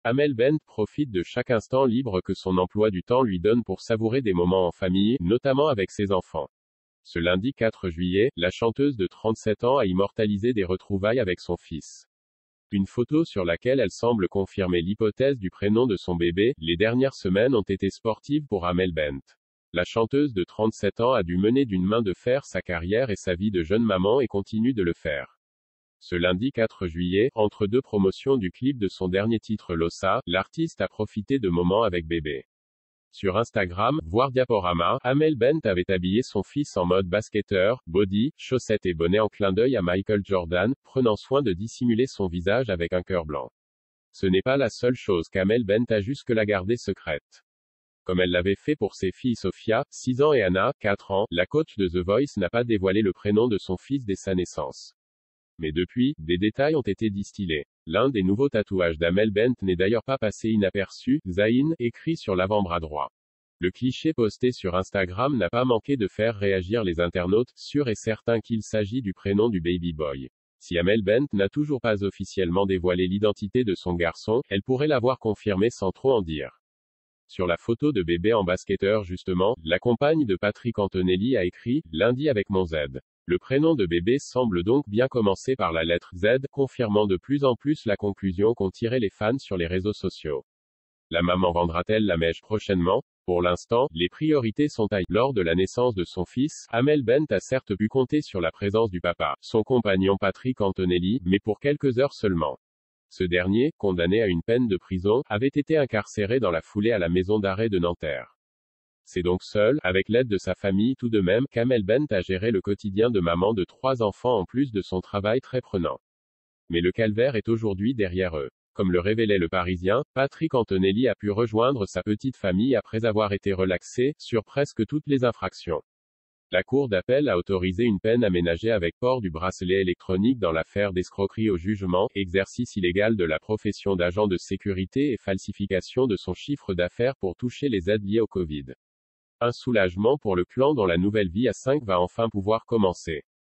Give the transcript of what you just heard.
Amel Bent profite de chaque instant libre que son emploi du temps lui donne pour savourer des moments en famille, notamment avec ses enfants. Ce lundi 4 juillet, la chanteuse de 37 ans a immortalisé des retrouvailles avec son fils. Une photo sur laquelle elle semble confirmer l'hypothèse du prénom de son bébé. Les dernières semaines ont été sportives pour Amel Bent. La chanteuse de 37 ans a dû mener d'une main de fer sa carrière et sa vie de jeune maman et continue de le faire. Ce lundi 4 juillet, entre deux promotions du clip de son dernier titre Lossa, l'artiste a profité de moments avec bébé. Sur Instagram, voir Diaporama, Amel Bent avait habillé son fils en mode basketteur, body, chaussettes et bonnet en clin d'œil à Michael Jordan, prenant soin de dissimuler son visage avec un cœur blanc. Ce n'est pas la seule chose qu'Amel Bent a jusque-là gardée secrète. Comme elle l'avait fait pour ses filles Sophia, 6 ans et Anna, 4 ans, la coach de The Voice n'a pas dévoilé le prénom de son fils dès sa naissance. Mais depuis, des détails ont été distillés. L'un des nouveaux tatouages d'Amel Bent n'est d'ailleurs pas passé inaperçu, Zayn, écrit sur l'avant-bras droit. Le cliché posté sur Instagram n'a pas manqué de faire réagir les internautes, sûrs et certains qu'il s'agit du prénom du baby boy. Si Amel Bent n'a toujours pas officiellement dévoilé l'identité de son garçon, elle pourrait l'avoir confirmé sans trop en dire. Sur la photo de bébé en basketteur justement, la compagne de Patrick Antonelli a écrit « Lundi avec mon Z ». Le prénom de bébé semble donc bien commencer par la lettre Z, confirmant de plus en plus la conclusion qu'ont tiré les fans sur les réseaux sociaux. La maman vendra-t-elle la mèche prochainement? Pour l'instant, les priorités sont ailleurs. Lors de la naissance de son fils, Amel Bent a certes pu compter sur la présence du papa, son compagnon Patrick Antonelli, mais pour quelques heures seulement. Ce dernier, condamné à une peine de prison, avait été incarcéré dans la foulée à la maison d'arrêt de Nanterre. C'est donc seul, avec l'aide de sa famille tout de même, qu'Amel Bent a géré le quotidien de maman de 3 enfants en plus de son travail très prenant. Mais le calvaire est aujourd'hui derrière eux. Comme le révélait le Parisien, Patrick Antonelli a pu rejoindre sa petite famille après avoir été relaxé, sur presque toutes les infractions. La Cour d'appel a autorisé une peine aménagée avec port du bracelet électronique dans l'affaire d'escroquerie au jugement, exercice illégal de la profession d'agent de sécurité et falsification de son chiffre d'affaires pour toucher les aides liées au Covid. Un soulagement pour le clan dont la nouvelle vie à 5 va enfin pouvoir commencer.